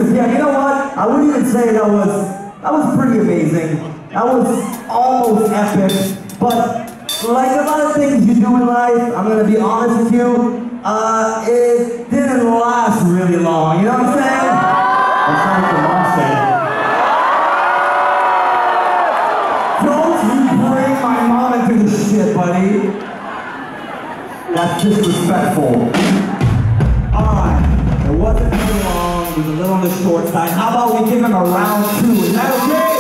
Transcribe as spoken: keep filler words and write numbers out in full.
Christmas, yeah, you know what? I wouldn't even say that was, that was pretty amazing. That was almost epic. But like a lot of things you do in life, I'm gonna be honest with you, uh, it didn't last really long, you know what I'm saying? That's not what the mom said. Don't you bring my mom into this shit, buddy. That's disrespectful. Alright, it wasn't too long, it was a little on the short side. How about we give him a round two? Is that okay?